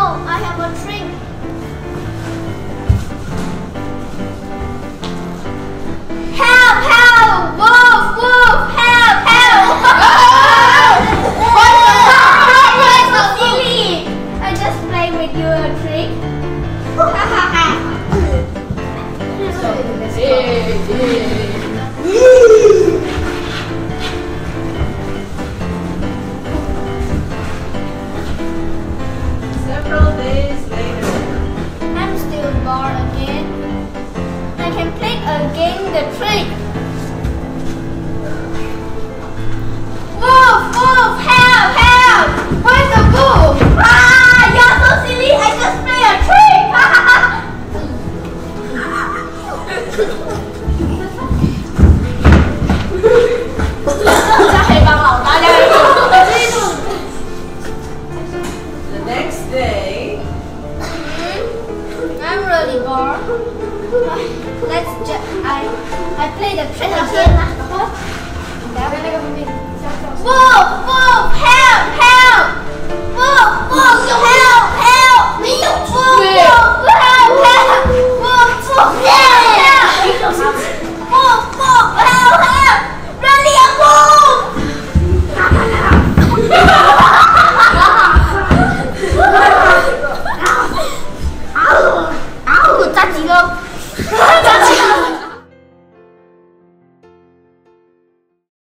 no, I have a trick. Help, help, wolf, wolf, help, help. Why so silly? I just play with you a trick. Several days later. I'm still bored again. I can play again the trick. Wolf, wolf, help, help! Where's the wolf? Ah, you're so silly. I just play a trick. The next day. I'm really bored. I play the trick again. Wolf, wolf, help, help! Wolf, wolf, help!